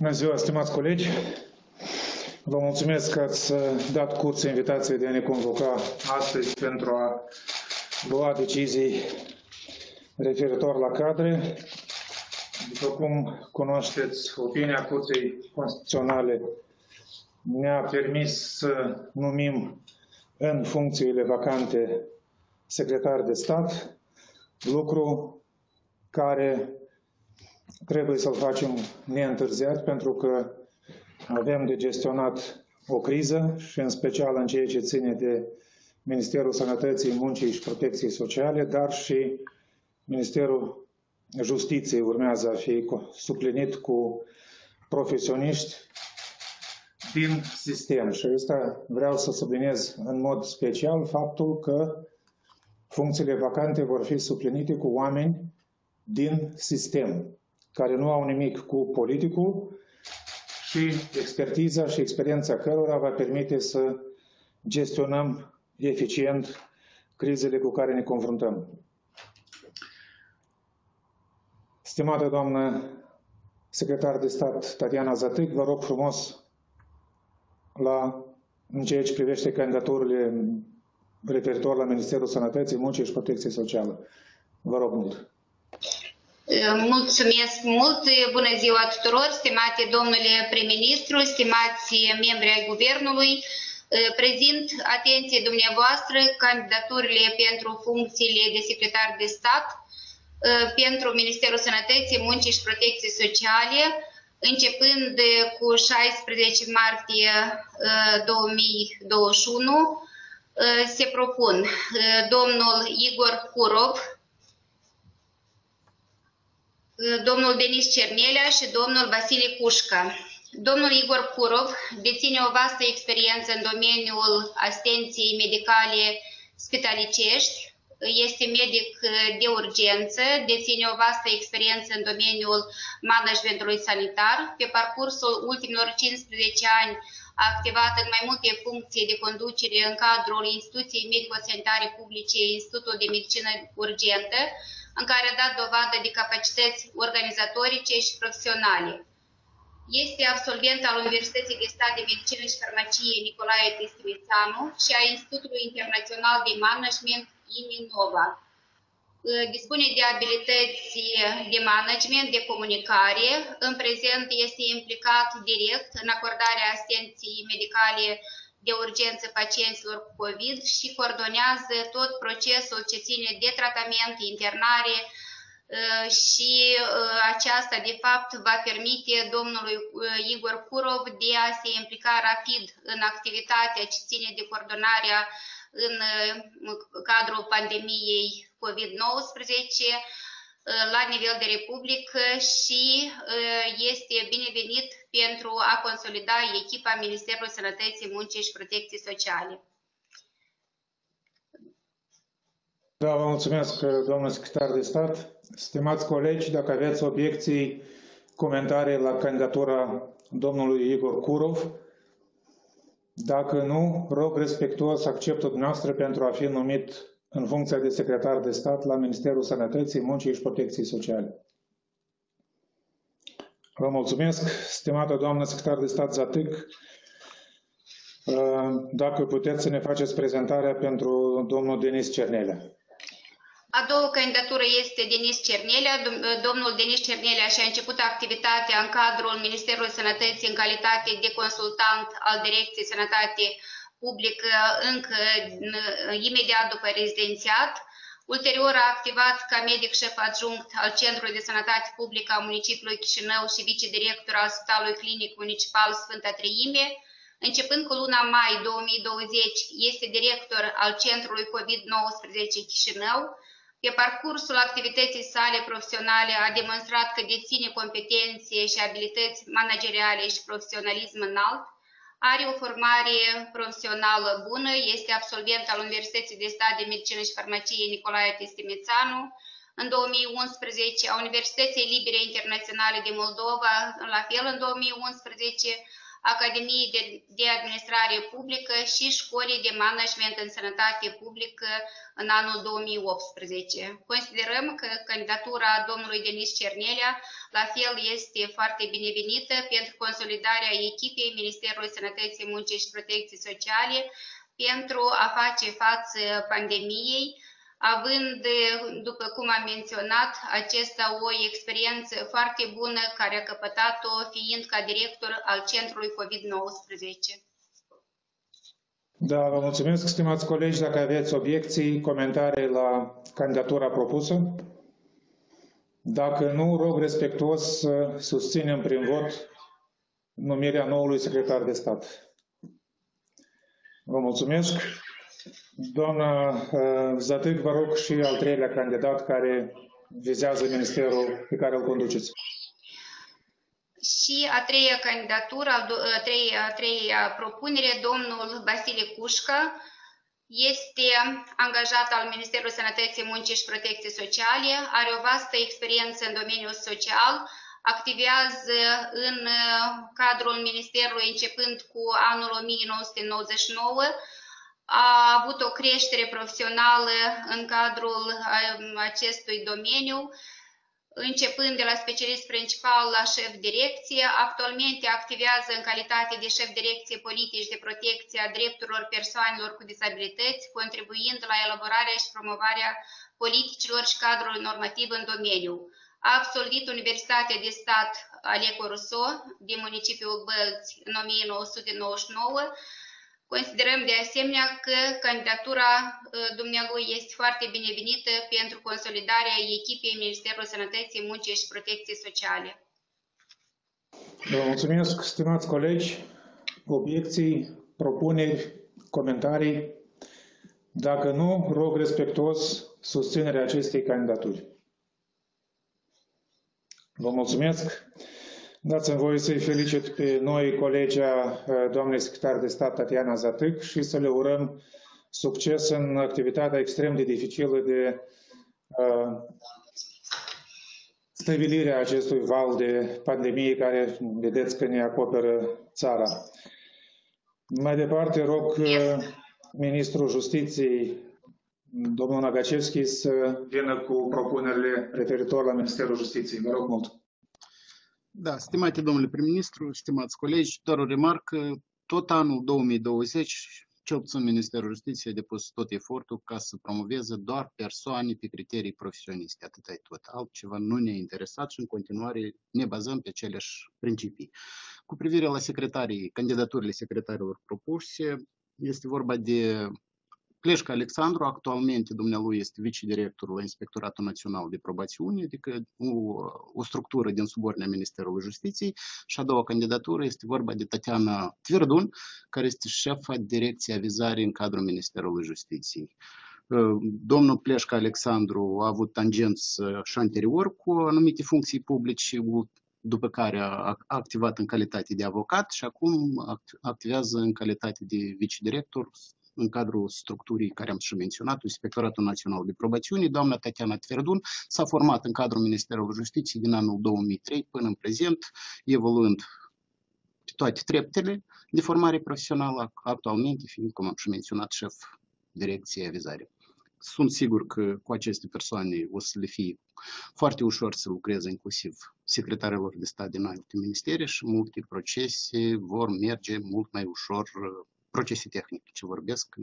Bună ziua, stimați colegi! Vă mulțumesc că ați dat curs invitației de a ne convoca astăzi pentru a lua decizii referitor la cadre. După cum cunoașteți, opinia Curții Constituționale ne-a permis să numim în funcțiile vacante secretari de stat, lucru care trebuie să-l facem neîntârziat, pentru că avem de gestionat o criză și în special în ceea ce ține de Ministerul Sănătății, Muncii și Protecției Sociale, dar și Ministerul Justiției urmează a fi suplinit cu profesioniști din sistem. Și asta vreau să subliniez în mod special faptul că funcțiile vacante vor fi suplinite cu oameni din sistem, care nu au nimic cu politicul și expertiza și experiența cărora va permite să gestionăm eficient crizele cu care ne confruntăm. Stimată doamnă secretar de stat Tatiana Zatic, vă rog frumos în ceea ce privește candidaturile referitor la Ministerul Sănătății, Muncii și Protecției Sociale. Vă rog mult. Mulțumesc mult! Bună ziua tuturor, stimate domnule prim-ministru, stimați membri ai Guvernului. Prezint atenție dumneavoastră candidaturile pentru funcțiile de secretar de stat pentru Ministerul Sănătății, Muncii și Protecției Sociale, începând cu 16 martie 2021. Se propun domnul Igor Kurov, domnul Denis Cernelea și domnul Vasile Cușca. Domnul Igor Kurov deține o vastă experiență în domeniul asistenței medicale spitalicești, este medic de urgență, deține o vastă experiență în domeniul managementului sanitar. Pe parcursul ultimilor 15 ani a activat în mai multe funcții de conducere în cadrul Instituției Medico-Sanitare Publice, Institutul de Medicină Urgentă, în care a dat dovadă de capacități organizatorice și profesionale. Este absolvent al Universității de Stat de Medicină și Farmacie Nicolae Tistimițanu și a Institutului Internațional de Management IMINOVA. Dispune de abilități de management, de comunicare. În prezent este implicat direct în acordarea asistenței medicale de urgență pacienților cu COVID și coordonează tot procesul ce ține de tratament, internare și aceasta de fapt va permite domnului Igor Kurov de a se implica rapid în activitatea ce ține de coordonarea în cadrul pandemiei COVID-19 la nivel de republică și este binevenit pentru a consolida echipa Ministerului Sănătății, Muncii și Protecției Sociale. Da, vă mulțumesc, doamnă secretar de stat. Stimați colegi, dacă aveți obiecții, comentarii la candidatura domnului Igor Kurov, dacă nu, rog respectuos acceptul dumneavoastră pentru a fi numit în funcția de secretar de stat la Ministerul Sănătății, Muncii și Protecției Sociale. Vă mulțumesc, stimată doamnă secretar de stat Zatic. Dacă puteți să ne faceți prezentarea pentru domnul Denis Cernelea. A doua candidatură este Denis Cernelea. Domnul Denis Cernelea și-a început activitatea în cadrul Ministerului Sănătății în calitate de consultant al Direcției Sănătate Publică încă imediat după rezidențiat. Ulterior a activat ca medic șef adjunct al Centrului de Sănătate Publică a municipiului Chișinău și vicedirector al Spitalului Clinic Municipal Sfânta Treime. Începând cu luna mai 2020, este director al Centrului COVID-19 Chișinău. Pe parcursul activității sale profesionale a demonstrat că deține competențe și abilități manageriale și profesionalism înalt. Are o formare profesională bună, este absolvent al Universității de Stat de Medicină și Farmacie Nicolae Tistimițanu. În 2011 a Universității Libere Internaționale de Moldova, la fel în 2011, Academiei de Administrare Publică și Școlii de Management în Sănătate Publică în anul 2018. Considerăm că candidatura domnului Denis Cernelea la fel este foarte binevenită pentru consolidarea echipei Ministerului Sănătății, Muncii și Protecției Sociale pentru a face față pandemiei, având, după cum am menționat, acesta o experiență foarte bună care a căpătat-o fiind ca director al Centrului COVID-19. Da, vă mulțumesc, stimați colegi. Dacă aveți obiecții, comentarii la candidatura propusă. Dacă nu, rog respectuos să susținem prin vot numirea noului secretar de stat. Vă mulțumesc. Doamna Zătâc, vă rog și al treilea candidat care vizează ministerul pe care îl conduceți. Și a treia candidatură, a treia propunere, domnul Vasile Cușcă, este angajat al Ministerului Sănătății, Muncii și Protecției Sociale, are o vastă experiență în domeniul social, activează în cadrul Ministerului începând cu anul 1999, a avut o creștere profesională în cadrul acestui domeniu, începând de la specialist principal la șef direcție. Actualmente activează în calitate de șef direcție politici de protecție a drepturilor persoanelor cu dizabilități, contribuind la elaborarea și promovarea politicilor și cadrului normativ în domeniu. A absolvit Universitatea de Stat Aleco Rousseau din municipiul Bălți în 1999. Considerăm de asemenea că candidatura dumnealui este foarte binevenită pentru consolidarea echipei Ministerului Sănătății, Muncii și Protecției Sociale. Vă mulțumesc, stimați colegi. Obiecții, propuneri, comentarii? Dacă nu, rog respectuos susținerea acestei candidaturi. Vă mulțumesc. Dați-mi voie să-i felicit pe noi colegea doamnei secretar de stat Tatiana Zătâc și să le urăm succes în activitatea extrem de dificilă de stabilirea acestui val de pandemie care vedeți că ne acoperă țara. Mai departe rog Ministrul Justiției, domnul Nagacevski, să vină cu propunerile referitor la Ministerul Justiției. Vă rog mult. Da, stimate domnule prim-ministru, stimați colegi, doar o remarcă, tot anul 2020, cel puțin Ministerul Justiției a depus tot efortul ca să promoveze doar persoane pe criterii profesioniste, atât e tot. Altceva nu ne-a interesat și în continuare ne bazăm pe aceleași principii. Cu privire la candidaturile secretarilor propuse, este vorba de Pleșca Alexandru, actualmente dumnealui este vicedirector la Inspectoratul Național de Probațiune, adică o structură din subordinea Ministerului Justiției, și a doua candidatură este vorba de Tatiana Tverdun, care este șefa Direcției Avizare în cadrul Ministerului Justiției. Domnul Pleșca Alexandru a avut tangență și anterior cu anumite funcții publice, după care a activat în calitate de avocat și acum activează în calitate de vicedirector în cadrul structurii care am și menționat, Inspectoratul Național de Probațiune. Doamna Tatiana Tverdun s-a format în cadrul Ministerului Justiției din anul 2003 până în prezent, evoluând pe toate treptele de formare profesională, actualmente fiind, cum am și menționat, șef Direcției Avizare. Sunt sigur că cu aceste persoane o să le fie foarte ușor să lucreze inclusiv secretarilor de stat din alte ministere și multe procese vor merge mult mai ușor, procese tehnice ce vorbesc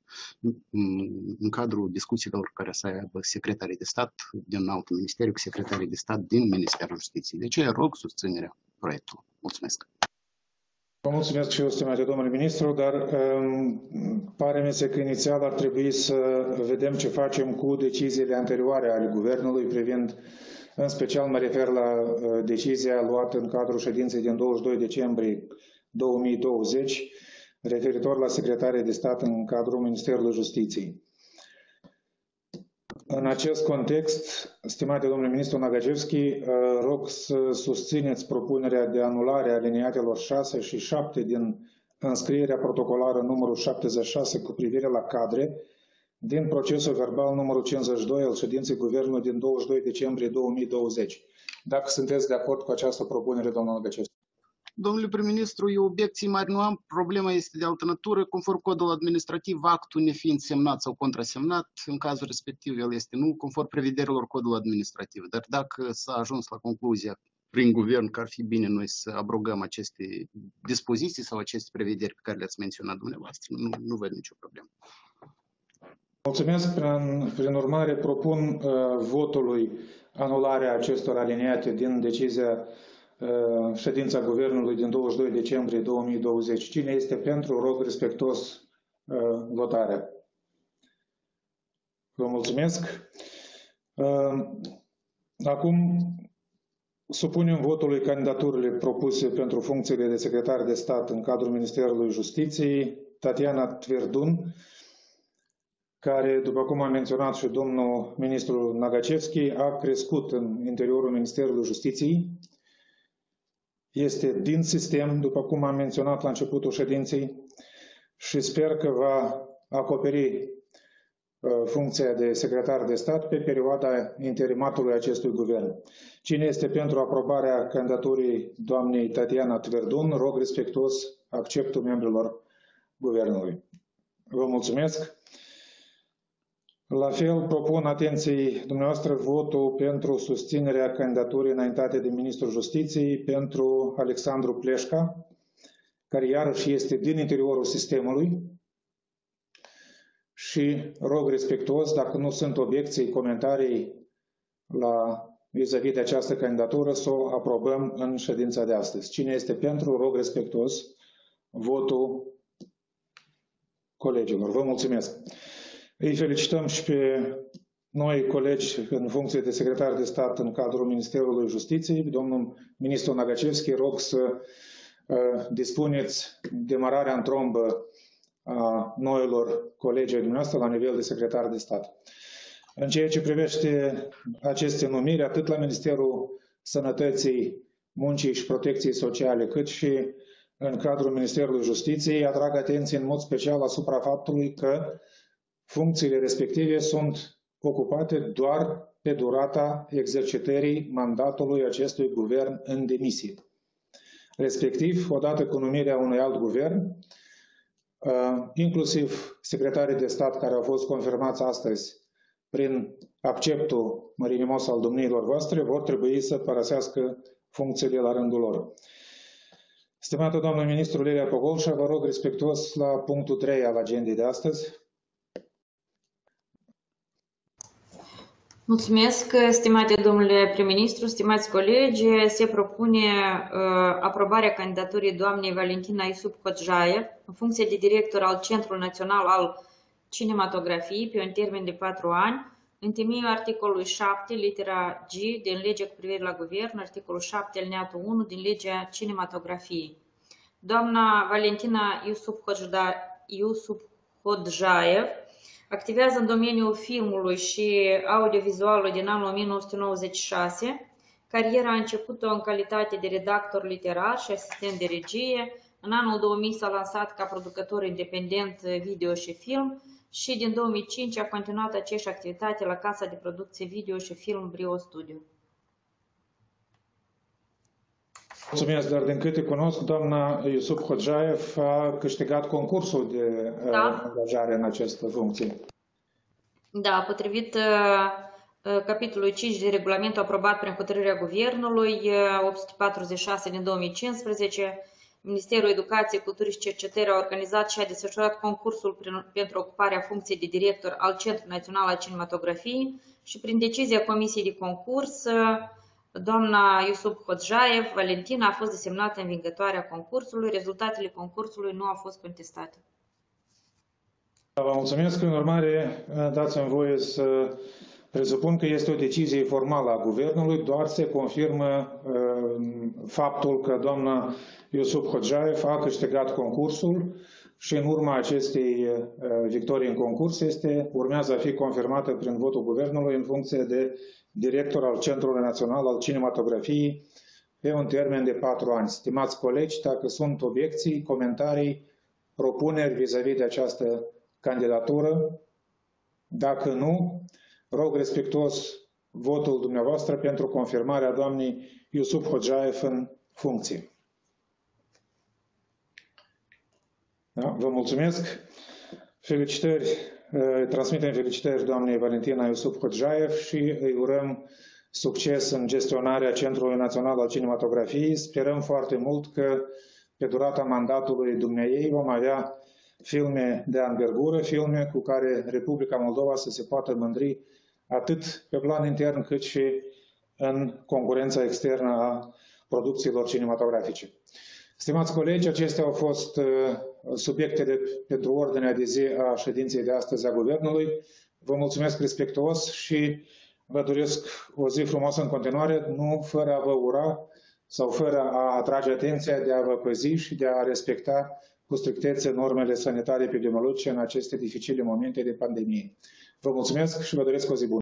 în cadrul discuțiilor care să aibă secretarii de stat din alte ministere cu secretarii de stat din Ministerul Justiției. De aceea rog susținerea proiectului. Mulțumesc! Vă mulțumesc și eu, stimate domnule ministru, dar pare-mi se că inițial ar trebui să vedem ce facem cu deciziile anterioare ale Guvernului privind, în special mă refer la decizia luată în cadrul ședinței din 22 decembrie 2020, referitor la secretarii de stat în cadrul Ministerului Justiției. În acest context, stimate domnule ministru Nagacevski, rog să susțineți propunerea de anulare a aliniatelor 6 și 7 din înscrierea protocolară numărul 76 cu privire la cadre din procesul verbal numărul 52 al ședinței Guvernului din 22 decembrie 2020. Dacă sunteți de acord cu această propunere, domnul Nagacevski. Domnule prim-ministru, eu obiecții mari nu am, problema este de altă natură, conform codul administrativ, actul nefiind semnat sau contrasemnat, în cazul respectiv el este nul, conform prevederilor codului administrativ. Dar dacă s-a ajuns la concluzia prin guvern că ar fi bine noi să abrogăm aceste dispoziții sau aceste prevederi pe care le-ați menționat dumneavoastră, nu văd nicio problemă. Mulțumesc. Prin urmare, propun votului anularea acestor aliniate din decizia ședința Guvernului din 22 decembrie 2020. Cine este pentru, rog respectuos votarea. Vă mulțumesc. Acum supunem votului candidaturile propuse pentru funcțiile de secretar de stat în cadrul Ministerului Justiției. Tatiana Tverdun, care, după cum a menționat și domnul ministru Nagacevski, a crescut în interiorul Ministerului Justiției. Este din sistem, după cum am menționat la începutul ședinței, și sper că va acoperi funcția de secretar de stat pe perioada interimatului acestui guvern. Cine este pentru aprobarea candidaturii doamnei Tatiana Tverdun, rog respectuos acceptul membrilor guvernului. Vă mulțumesc. La fel, propun atenției dumneavoastră votul pentru susținerea candidaturii înaintate de Ministrul Justiției pentru Alexandru Pleșca, care iarăși este din interiorul sistemului, și rog respectuos, dacă nu sunt obiecții, comentarii vis-a-vis de această candidatură, să o aprobăm în ședința de astăzi. Cine este pentru, rog respectuos votul colegilor. Vă mulțumesc. Îi felicităm și pe noi colegi în funcție de secretar de stat în cadrul Ministerului Justiției. Domnul ministru Nagacevski, rog să dispuneți demararea în trombă a noilor colegi ai dumneavoastră la nivel de secretar de stat. În ceea ce privește aceste numiri, atât la Ministerul Sănătății, Muncii și Protecției Sociale, cât și în cadrul Ministerului Justiției, atrag atenție în mod special asupra faptului că funcțiile respective sunt ocupate doar pe durata exercitării mandatului acestui guvern în demisie. Respectiv, odată cu numirea unui alt guvern, inclusiv secretarii de stat care au fost confirmați astăzi prin acceptul mărinimos al domniilor voastre, vor trebui să părăsească funcțiile la rândul lor. Stimată doamnă ministru Lilia Pogolșa, vă rog respectuos la punctul 3 al agendei de astăzi. Mulțumesc, stimate domnule prim-ministru, stimați colegi. Se propune aprobarea candidaturii doamnei Valentina Iusuphodjaev în funcție de director al Centrului Național al Cinematografiei pe un termen de 4 ani, în temeiul articolului 7, litera G, din legea cu privire la guvern, articolul 7, alineatul 1, din legea cinematografiei. Doamna Valentina Iusuphodjaev activează în domeniul filmului și audiovizualului din anul 1996. Cariera a început-o în calitate de redactor literar și asistent de regie. În anul 2000 s-a lansat ca producător independent video și film și din 2005 a continuat aceeași activitate la casa de producție video și film Brio Studio. Mulțumesc, dar din câte cunosc, doamna Iusuphodjaev a câștigat concursul de angajare în această funcție. Da, potrivit capitolului 5 din regulamentul aprobat prin hotărârea Guvernului 846 din 2015, Ministerul Educației, Culturii și Cercetării a organizat și a desfășurat concursul pentru ocuparea funcției de director al Centrului Național al Cinematografiei și prin decizia Comisiei de Concurs, doamna Iusuphodjaev Valentina a fost desemnată învingătoare a concursului. Rezultatele concursului nu au fost contestate. Vă mulțumesc. În urmare, dați-mi voie să presupun că este o decizie formală a Guvernului, doar se confirmă faptul că doamna Iusuphodjaev a câștigat concursul și în urma acestei victorii în concurs urmează a fi confirmată prin votul Guvernului în funcție de director al Centrului Național al Cinematografiei pe un termen de 4 ani. Stimați colegi, dacă sunt obiecții, comentarii, propuneri vis-a-vis de această candidatură, dacă nu, rog respectuos votul dumneavoastră pentru confirmarea doamnei Iusuphodjaev în funcție. Da, vă mulțumesc. Felicitări, transmitem felicitări doamnei Valentina Iusuf Hodjaiev și îi urăm succes în gestionarea Centrului Național al Cinematografiei. Sperăm foarte mult că pe durata mandatului dumneaei vom avea filme de anvergură, filme cu care Republica Moldova să se poată mândri atât pe plan intern cât și în concurența externă a producțiilor cinematografice. Stimați colegi, acestea au fost subiectele pentru ordinea de zi a ședinței de astăzi a Guvernului. Vă mulțumesc respectuos și vă doresc o zi frumoasă în continuare, nu fără a vă ura sau fără a atrage atenția de a vă păzi și de a respecta cu strictețe normele sanitare epidemiologice în aceste dificile momente de pandemie. Vă mulțumesc și vă doresc o zi bună.